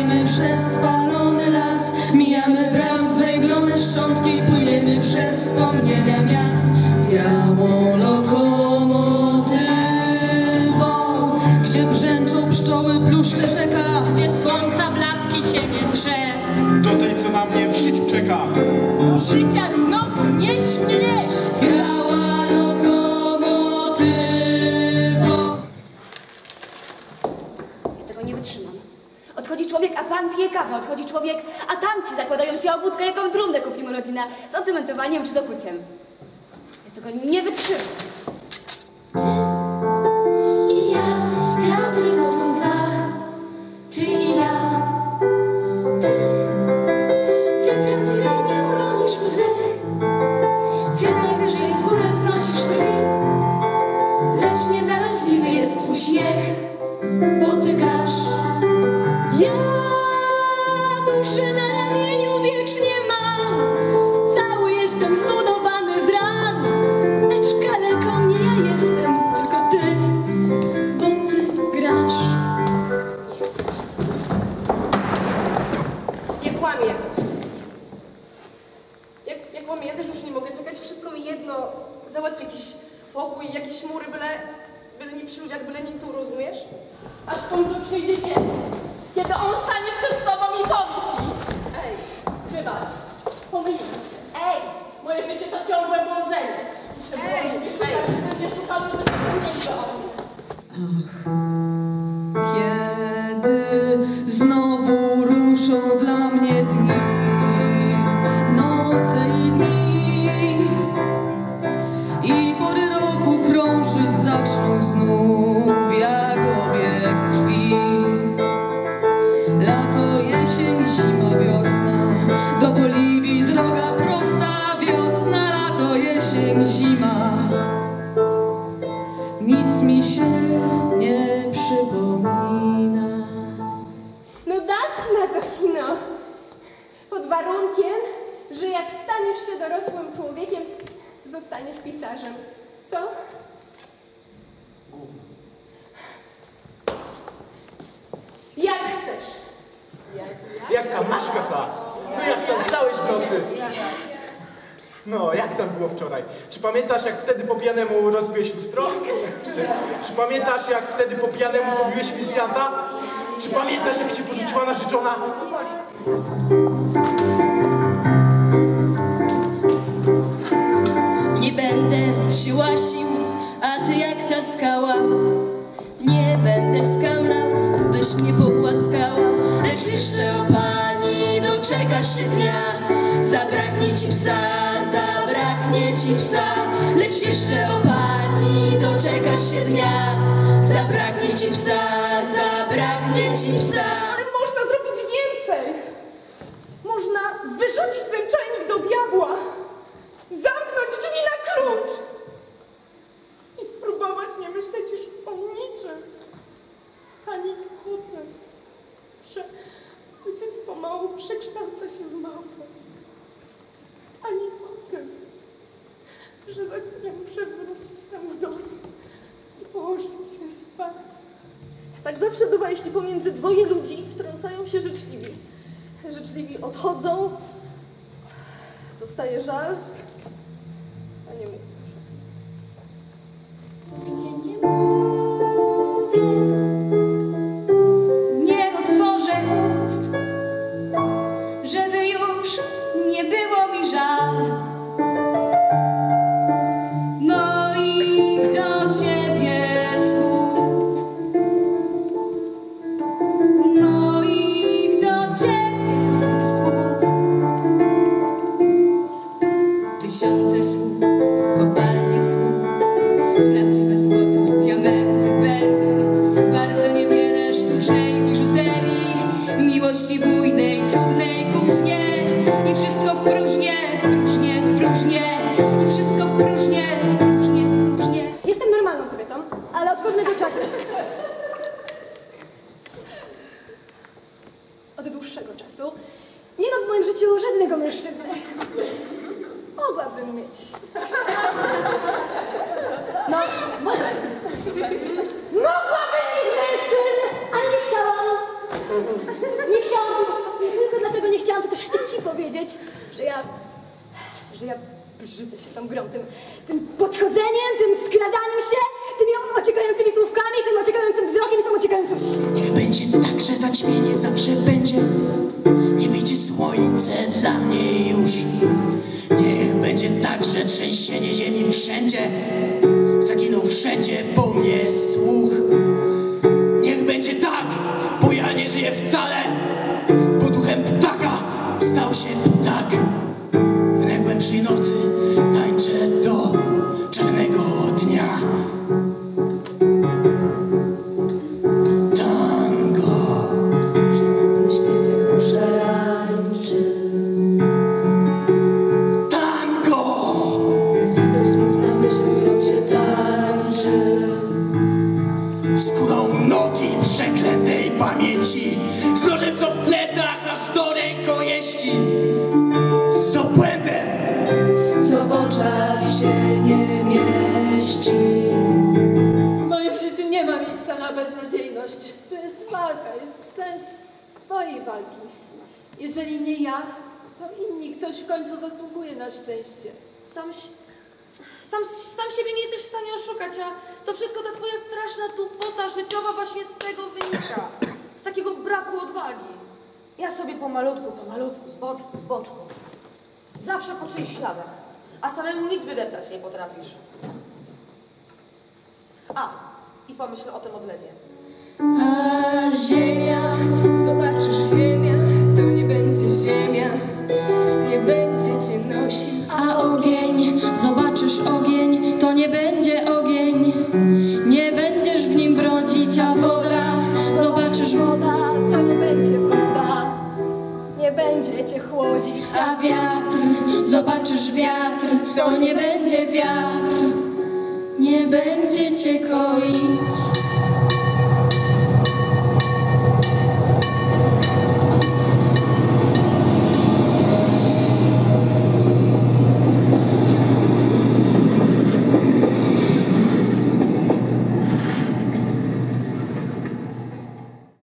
Lecimy przez spalony las, mijamy bram zwęglone szczątki, płyniemy przez wspomnienia miast z białą lokomotywą, gdzie brzęczą pszczoły, bluszcze rzeka, gdzie słońca blaski cienie drzew. Do tej, co na mnie w życiu czeka. Do życia znowu nieś mnie, nieś. Biała lokomotywo. Ja tego nie wytrzymam. Odchodzi człowiek, a pan pije kawę. Odchodzi człowiek, a tamci zakładają się o wódkę, jaką trumnę kupimy rodzina. Z ocementowaniem czy z okuciem. Ja tego nie wytrzymam. Ty i ja, teatry to są dwa. Ty i ja. Ty prawdziwie nie uronisz łzy. Ty najwyżej w górę znosisz brwi. Lecz niezaraźliwy jest twój śmiech, bo ty grasz. Ja duszę na ramieniu wiecznie mam. Cały jestem zbudowany z ran. Lecz kaleką nie ja jestem, tylko ty, bo ty grasz. Nie kłamię. Jak kłamię, ja też już nie mogę czekać. Wszystko mi jedno. Załatwię jakiś pokój, jakieś mury, byle nie przy ludziach, byle nie tu, rozumiesz? Aż w końcu przyjdzie dzień, kiedy on stanie przed tobą i powie ci: ej, wybacz, pomyliłem się. Ej! Moje życie to ciągłe błądzenie. Nie szukamy wyzwolenia o mnie. Kiedy znowu ruszą dla mnie dni, noce i dni, i pory roku krążyć zaczną znów jak obieg krwi. Lato, jesień, zima, wiosna, do Boliwii droga prosta. Wiosna, lato, jesień, zima, nic mi się nie przypomina. No dać na to kino. Pod warunkiem, że jak staniesz się dorosłym człowiekiem, zostaniesz pisarzem. Co? Jak chcesz. Jak tam masz kaca? No jak tam wstałeś w nocy? No, jak tam było wczoraj? Czy pamiętasz, jak wtedy po pijanemu rozbiłeś lustro? Czy pamiętasz, jak wtedy po pijanemu pobiłeś milicjanta? Czy pamiętasz, jak cię porzuciła narzeczona? Nie będę się łasił, a ty jak ta skała. Nie będę skamlał, byś mnie pogłaskała. Lecz jeszcze, o pani, doczekasz się dnia. Zabraknie ci psa, zabraknie ci psa. Lecz jeszcze, o pani, doczekasz się dnia. Zabraknie ci psa, zabraknie ci psa. Ale można zrobić więcej. Można wyrzucić ten czajnik do diabła. Zamknąć drzwi na klucz. I spróbować nie myśleć już o niczym. Ani o tym, że ojciec pomału przekształca się w małpę. Ani o tym, że za chwilę muszę wrócić tam do domu i położyć się spać. Tak zawsze bywa, jeśli pomiędzy dwoje ludzi wtrącają się życzliwi. Życzliwi odchodzą, zostaje żal, a nie mów. Nie mówię, nie otworzę ust, żeby już nie było mi żal moich do ciebie słów, moich do ciebie słów. Tysiące słów, kopalnie słów, prawdziwe złoto, diamenty, perły, bardzo niewiele sztucznej biżuterii, miłości bujnej, cudnej kuźnie i wszystko w próżnię, w próżnię, w próżnię, i wszystko w próżnię, w próżnię, w próżnię. Jestem normalną kobietą, ale od pewnego czasu. Od dłuższego czasu nie ma w moim życiu żadnego mężczyzny. Mogłabym mieć. No, mogłabym mieć mężczyznę, ale nie chciałam. Nie chciałam, tylko dlatego nie chciałam, to też chcę ci powiedzieć, że ja brzydzę się tą grą, tym podchodzeniem, tym skradaniem się, tymi ociekającymi słówkami, tym ociekającym wzrokiem i tym ociekającym Niech będzie tak, że zaćmienie zawsze będzie. Nie wyjdzie słońce dla mnie już. Niech będzie tak, że trzęsienie ziemi wszędzie zaginął wszędzie po mnie słuch. Niech będzie tak, bo ja nie żyję wcale, bo duchem ptaka stał się ptak. W najgłębszej nocy tańczę do czarnego dnia. Tango. Żałobny śpiewek poszarańczy. Tango. To smutna myśl, którą się tańczy. Skórą nogi przeklętej pamięci, z nożem co w plecach aż do rękojeści, z obłędem, Co w oczach się nie mieści. W moim życiu nie ma miejsca na beznadziejność. To jest walka, jest sens twojej walki. Jeżeli nie ja, to inni. Ktoś w końcu zasługuje na szczęście. Sam siebie nie jesteś w stanie oszukać, a to wszystko ta twoja straszna tupota życiowa właśnie z tego wynika. Z takiego braku odwagi. Ja sobie pomalutku, z boczku. Zawsze po czyichś śladach. A samemu nic wydeptać nie potrafisz. A, i pomyśl o tym odlewie. A ziemia, zobaczysz ziemia, to nie będzie ziemia, nie będzie cię nosić. A ogień, zobaczysz ogień, to nie będzie ogień, nie będziesz w nim brodzić. A woda, zobaczysz woda, to nie będzie woda, nie będzie cię chłodzić. a wiatr, zobaczysz wiatr, to nie będzie wiatr, nie będzie cię koić.